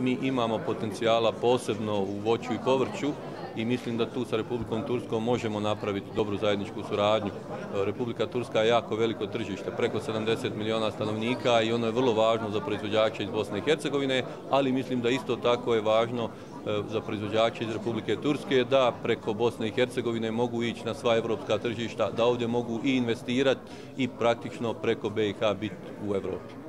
mi imamo potencijala posebno u voću i povrću i mislim da tu sa Republikom Turskom možemo napraviti dobru zajedničku suradnju. Republika Turska je jako veliko tržište, preko 70 milijuna stanovnika i ono je vrlo važno za proizvođače iz Bosne i Hercegovine, ali mislim da isto tako je važno za proizvođače iz Republike Turske da preko Bosne i Hercegovine mogu ići na sva evropska tržišta, da ovdje mogu i investirati i praktično preko BiH biti u Europi.